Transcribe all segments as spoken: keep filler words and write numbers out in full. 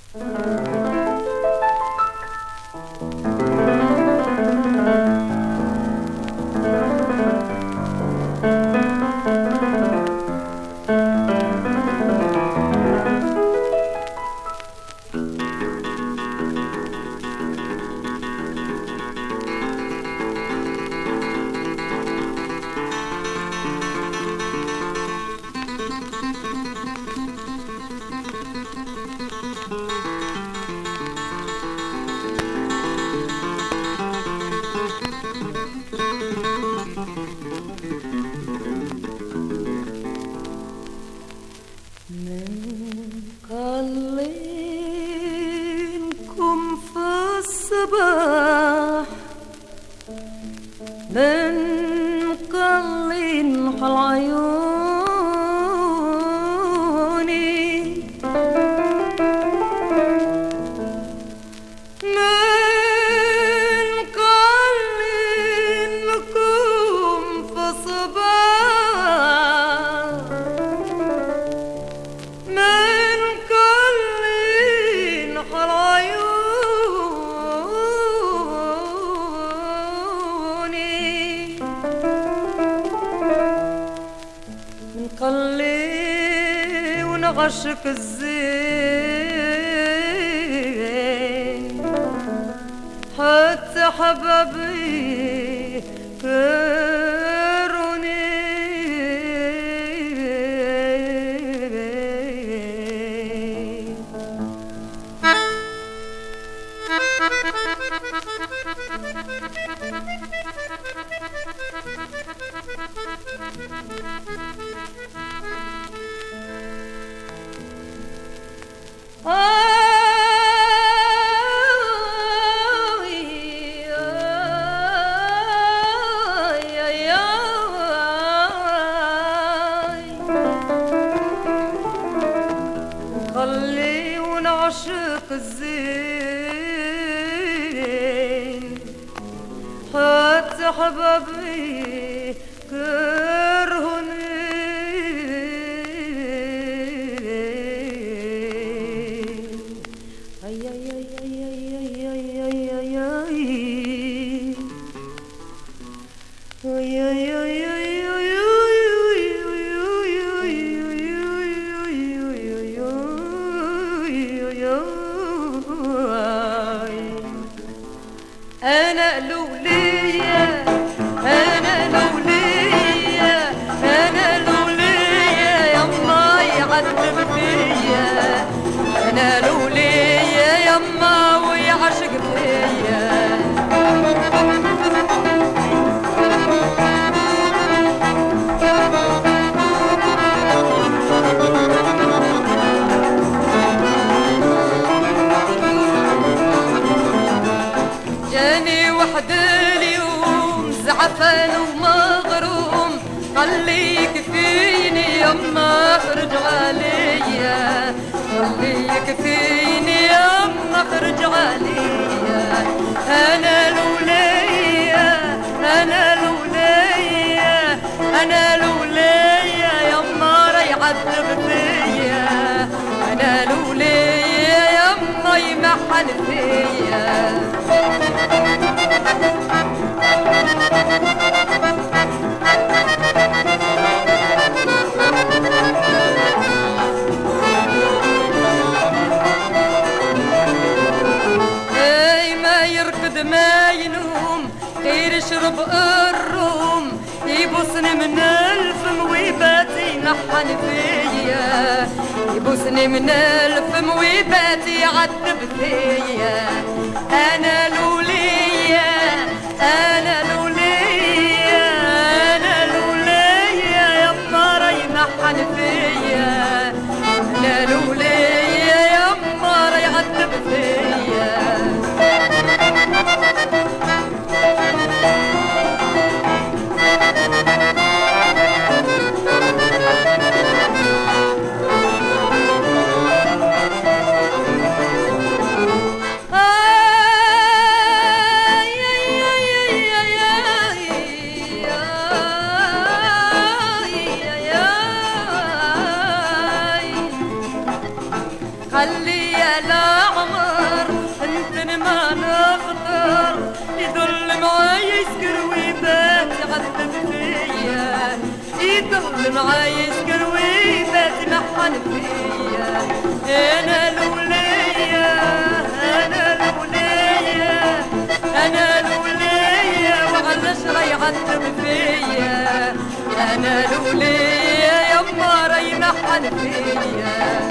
عشق الزين حتى حبابي كروني خلينا عشق الزين حتى حبابي كرهني اي اي اي اي اي اي اي اي أنا لولية أنا لولية أنا لولية يما يعذب فيا أنا لولية يما ويعشق فيا جاني وحد اليوم زعفان ومغروم خليك فيني يما اخرج عليا خليك فيني يما اخرج عليا انا لولية انا لولية انا لولية يما راه يعذب فيا انا لولية يما يمحن فيا اي ما يرقد ما ينوم غير يشرب الروم يبوسني من الفم ويبات ينحن فيا يبوسني من الفم ويبات يعذب فيا انا لولية انا لولية انا لولية يما راه ينحن فيا انا لولية يما راه يعذب فيا خلي يا العمر انت ما نخطر يضل معاي يسكر ويبات يعذب فيا يضل معاي يسكر ويبات محن فيا انا الولية انا الولية انا الولية وعلاش راي يعذب فيا انا الولية يما راي محن فيا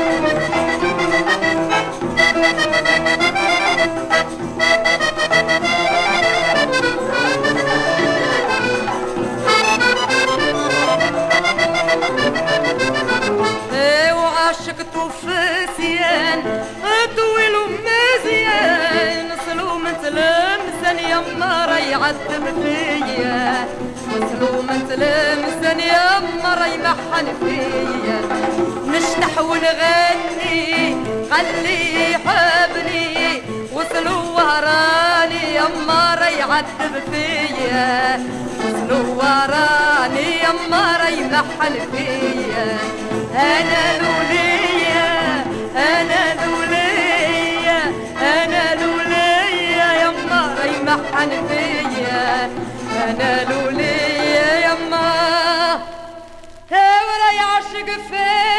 عشقتو فاسيان طويل ومزيان نصلو متلمسن يما راي يعذب فيا نصلو متلمسن يما راي محن فيا نشتح ونغني خلي يحبني وصلو وراني يما راي يعذب فيا وصلو وراني يما راي محن فيا أنا الولية أنا الولية أنا الولية يما راي محن فيا أنا الولية يما وراي عاشق فيا